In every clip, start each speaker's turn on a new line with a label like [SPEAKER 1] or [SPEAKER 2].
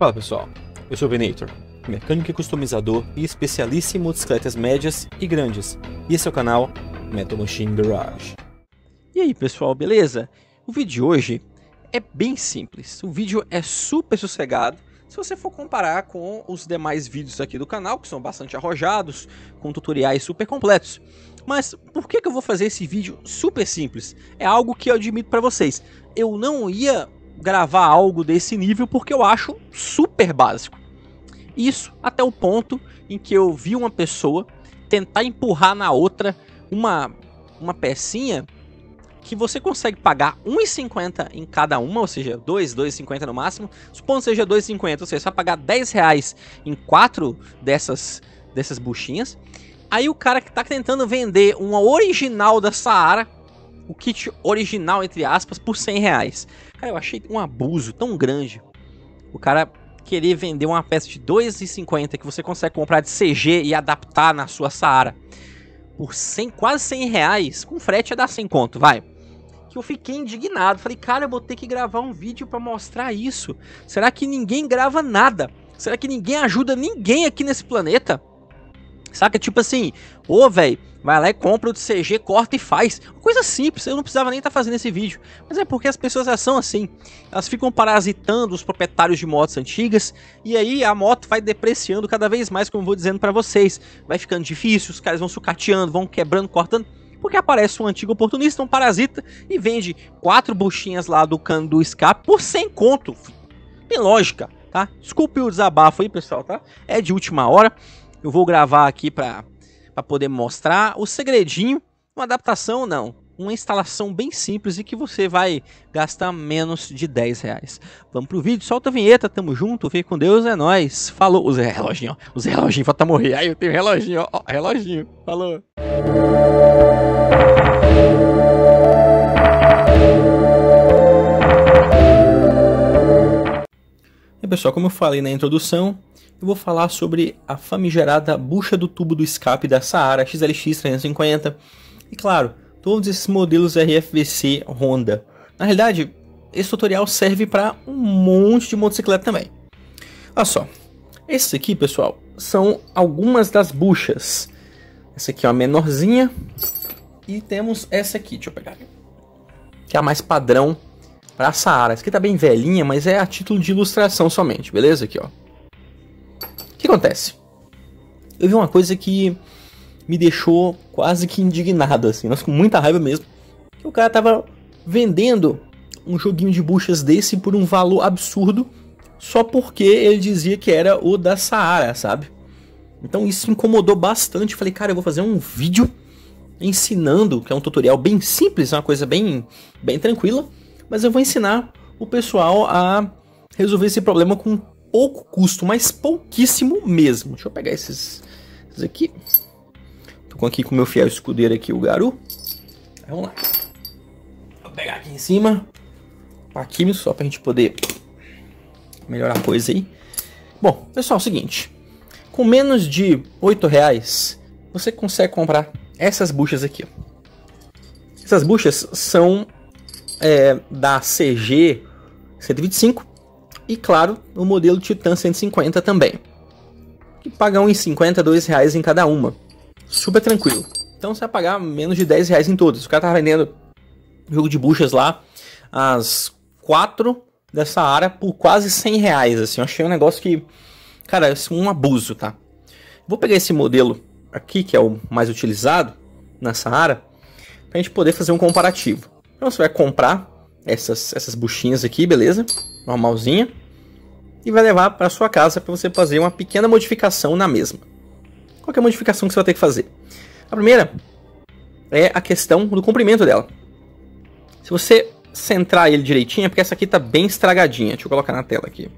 [SPEAKER 1] Fala pessoal, eu sou o Venator, mecânico e customizador e especialista em motocicletas médias e grandes, e esse é o canal Metal Machine Garage.
[SPEAKER 2] E aí pessoal, beleza? O vídeo de hoje é bem simples, o vídeo é super sossegado se você for comparar com os demais vídeos aqui do canal, que são bastante arrojados, com tutoriais super completos. Mas por que eu vou fazer esse vídeo super simples? É algo que eu admito pra vocês, eu não ia gravar algo desse nível porque eu acho super básico. Isso até o ponto em que eu vi uma pessoa tentar empurrar na outra uma pecinha que você consegue pagar R$1,50 em cada uma, ou seja, R$2,50 no máximo. Supondo que seja R$2,50, ou seja, você vai pagar R$10 em 4 dessas buchinhas. Aí o cara que tá tentando vender uma original da Saara, o kit original, entre aspas, por R$100. Cara, eu achei um abuso tão grande. O cara querer vender uma peça de R$2,50 que você consegue comprar de CG e adaptar na sua Saara por quase R$100, com frete ia dar 100 conto, vai. Que eu fiquei indignado, falei, cara, eu vou ter que gravar um vídeo pra mostrar isso. Será que ninguém grava nada? Será que ninguém ajuda ninguém aqui nesse planeta? Saca, tipo assim, ô velho, vai lá e compra o de CG, corta e faz. Coisa simples, eu não precisava nem estar fazendo esse vídeo. Mas é porque as pessoas são assim. Elas ficam parasitando os proprietários de motos antigas. E aí a moto vai depreciando cada vez mais, como eu vou dizendo pra vocês. Vai ficando difícil, os caras vão sucateando, vão quebrando, cortando. Porque aparece um antigo oportunista, um parasita, e vende 4 buchinhas lá do cano do escape por 100 conto. Tem lógica, tá? Desculpe o desabafo aí, pessoal, tá? É de última hora. Eu vou gravar aqui pra poder mostrar o segredinho. Uma adaptação, não. Uma instalação bem simples e que você vai gastar menos de R$10. Vamos pro vídeo, solta a vinheta, tamo junto, fique com Deus, é nóis. Falou, os reloginhos, ó. Os reloginhos, falta morrer. Aí eu tenho reloginho, ó, reloginho. Falou. E pessoal, como eu falei na introdução, eu vou falar sobre a famigerada bucha do tubo do escape da Saara XLX 350 e claro, todos esses modelos RFVC Honda. Na realidade, esse tutorial serve para um monte de motocicleta também. Olha só, esses aqui, pessoal, são algumas das buchas. Essa aqui é uma menorzinha e temos essa aqui, deixa eu pegar aqui, que é a mais padrão para a Saara. Essa aqui tá bem velhinha, mas é a título de ilustração somente, beleza? Aqui, ó. O que acontece? Eu vi uma coisa que me deixou quase que indignado, assim, nossa, com muita raiva mesmo. Que o cara tava vendendo um joguinho de buchas desse por um valor absurdo, só porque ele dizia que era o da Saara, sabe? Então isso incomodou bastante. Falei, cara, eu vou fazer um vídeo ensinando, que é um tutorial bem simples, é uma coisa bem tranquila, mas eu vou ensinar o pessoal a resolver esse problema com pouco custo, mas pouquíssimo mesmo. Deixa eu pegar esses aqui. Tô aqui com o meu fiel escudeiro aqui, o Garu. Aí, vamos lá. Vou pegar aqui em cima. Aqui, só pra gente poder melhorar a coisa aí. Bom, pessoal, é o seguinte. Com menos de R$8, você consegue comprar essas buchas aqui. Essas buchas são da CG 125. E claro, o modelo Titan 150 também. Que paga uns R$50, R$2 em cada uma. Super tranquilo. Então você vai pagar menos de R$10 em todas. O cara tá vendendo jogo de buchas lá, as 4 dessa Saara por quase R$100. Assim, eu achei um negócio que, cara, é um abuso, tá? Vou pegar esse modelo aqui, que é o mais utilizado na Saara, pra gente poder fazer um comparativo. Então você vai comprar essas buchinhas aqui, beleza? Normalzinha. E vai levar para sua casa para você fazer uma pequena modificação na mesma. Qual que é a modificação que você vai ter que fazer? A primeira é a questão do comprimento dela. Se você centrar ele direitinho, é porque essa aqui tá bem estragadinha. Deixa eu colocar na tela aqui.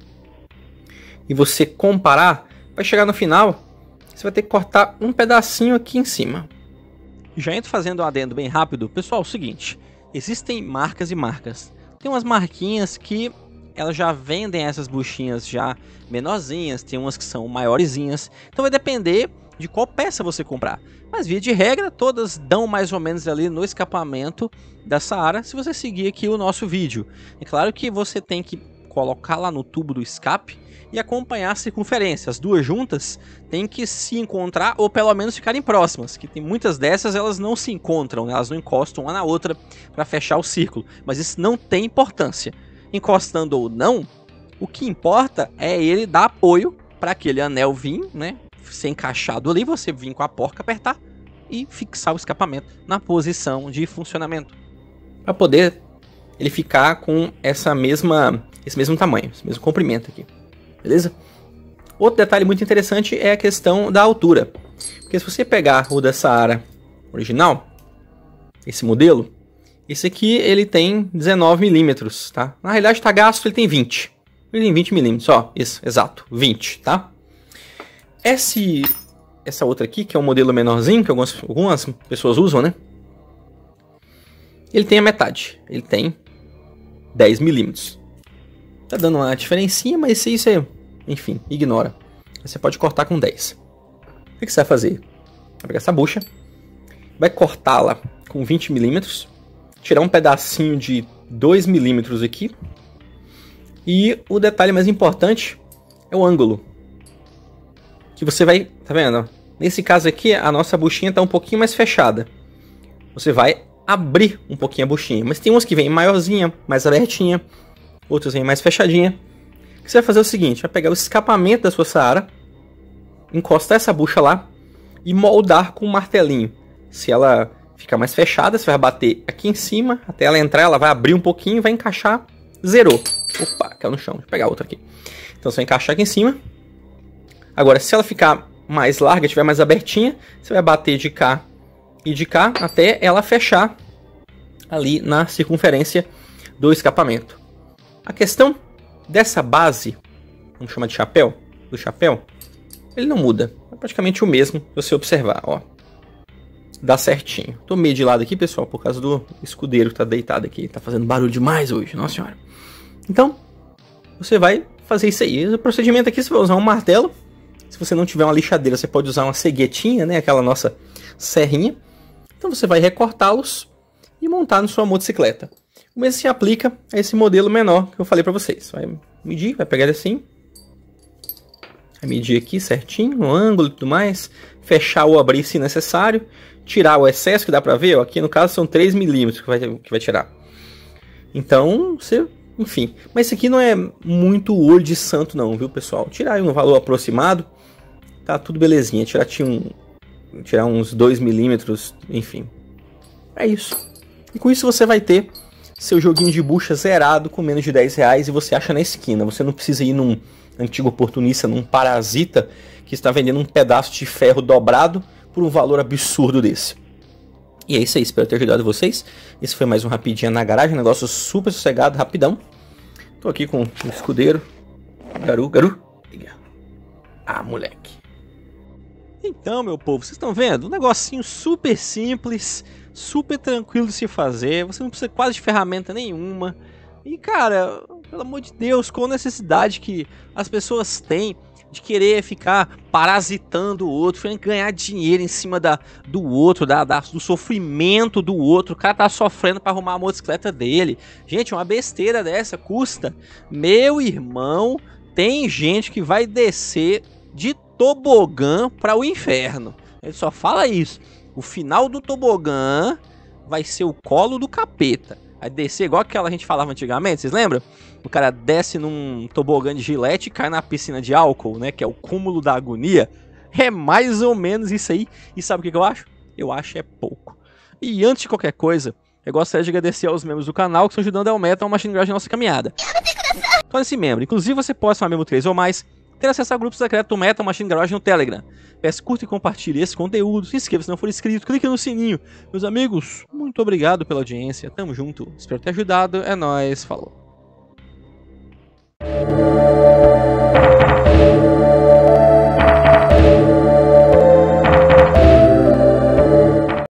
[SPEAKER 2] E você comparar, vai chegar no final, você vai ter que cortar um pedacinho aqui em cima. Já entro fazendo um adendo bem rápido. Pessoal, é o seguinte, existem marcas e marcas. Tem umas marquinhas que elas já vendem essas buchinhas já menorzinhas, tem umas que são maiorzinhas. Então vai depender de qual peça você comprar. Mas via de regra, todas dão mais ou menos ali no escapamento da Saara, se você seguir aqui o nosso vídeo. É claro que você tem que
[SPEAKER 1] colocar lá no tubo do escape e acompanhar a circunferência. As duas juntas têm que se encontrar ou pelo menos ficarem próximas, que tem muitas dessas elas não se encontram, né? Elas não encostam uma na outra para fechar o círculo, mas isso não tem importância. Encostando ou não, o que importa é ele dar apoio para aquele anel vir, né, ser encaixado ali, você vir com a porca, apertar e fixar o escapamento na posição de funcionamento. Para poder ele ficar com esse mesmo tamanho, esse mesmo comprimento aqui. Beleza? Outro detalhe muito interessante é a questão da altura. Porque se você pegar o da Saara original, esse modelo, esse aqui ele tem 19 milímetros, tá? Na realidade está gasto, ele tem 20. Ele tem 20 milímetros, ó, isso, exato, 20, tá? Essa outra aqui, que é um modelo menorzinho, que algumas pessoas usam, né? Ele tem a metade, ele tem 10 milímetros. Tá dando uma diferencinha, mas isso é, enfim, ignora. Você pode cortar com 10. O que você vai fazer? Vai pegar essa bucha, vai cortá-la com 20 milímetros, tirar um pedacinho de 2 milímetros aqui. E o detalhe mais importante é o ângulo. Que você vai, tá vendo? Nesse caso aqui, a nossa buchinha está um pouquinho mais fechada. Você vai abrir um pouquinho a buchinha. Mas tem umas que vem maiorzinha, mais abertinha. Outras vem mais fechadinha. O que você vai fazer é o seguinte, vai pegar o escapamento da sua Saara, encostar essa bucha lá e moldar com um martelinho. Se ela ficar mais fechada, você vai bater aqui em cima, até ela entrar, ela vai abrir um pouquinho, vai encaixar, zerou. Opa, caiu no chão, deixa eu pegar outra aqui. Então você vai encaixar aqui em cima. Agora, se ela ficar mais larga, estiver mais abertinha, você vai bater de cá e de cá até ela fechar ali na circunferência do escapamento. A questão dessa base, vamos chamar de chapéu, do chapéu, ele não muda. É praticamente o mesmo se você observar, ó. Dá certinho. Tô meio de lado aqui, pessoal, por causa do escudeiro que tá deitado aqui. Tá fazendo barulho demais hoje, nossa senhora. Então, você vai fazer isso aí. O procedimento aqui, você vai usar um martelo. Se você não tiver uma lixadeira, você pode usar uma ceguetinha, né? Aquela nossa serrinha. Então você vai recortá-los e montar na sua motocicleta. O mesmo se aplica a esse modelo menor que eu falei para vocês. Vai medir, vai pegar assim. Vai medir aqui certinho, o ângulo e tudo mais. Fechar ou abrir se necessário. Tirar o excesso que dá para ver. Ó, aqui no caso são 3 milímetros que vai tirar. Então, você... Enfim. Mas isso aqui não é muito olho de santo não, viu, pessoal? Tirar aí um valor aproximado. Tá tudo belezinha. Tirar uns 2 milímetros. Enfim. É isso. E com isso você vai ter seu joguinho de bucha zerado com menos de 10 reais e você acha na esquina. Você não precisa ir num antigo oportunista, num parasita que está vendendo um pedaço de ferro dobrado por um valor absurdo desse. E é isso aí, espero ter ajudado vocês. Esse foi mais um Rapidinha na Garagem, negócio super sossegado, rapidão. Tô aqui com o escudeiro. Garu. Ah, moleque. Então, meu povo, vocês estão vendo? Um negocinho super simples, super tranquilo de se fazer. Você não precisa quase de ferramenta nenhuma. E, cara, pelo amor de Deus, qual a necessidade que as pessoas têm de querer ficar parasitando o outro, ganhar dinheiro em cima do outro, do sofrimento do outro. O cara tá sofrendo para arrumar a motocicleta dele. Gente, uma besteira dessa custa. Meu irmão, tem gente que vai descer de tobogã para o inferno. Ele só fala isso. O final do tobogã vai ser o colo do capeta. Vai descer igual aquela a gente falava antigamente, vocês lembram? O cara desce num tobogã de gilete e cai na piscina de álcool, né? Que é o cúmulo da agonia. É mais ou menos isso aí. E sabe o que eu acho? Eu acho é pouco. E antes de qualquer coisa, eu gostaria de agradecer aos membros do canal que estão ajudando a Metal Machine Garage na nossa caminhada. Torne-se membro. Inclusive você pode ser um membro 3 ou mais, ter acesso ao grupo secreto do Metal Machine Garage no Telegram. Peço curta e compartilhe esse conteúdo. Se inscreva se não for inscrito, clique no sininho. Meus amigos, muito obrigado pela audiência. Tamo junto. Espero ter ajudado. É nóis. Falou.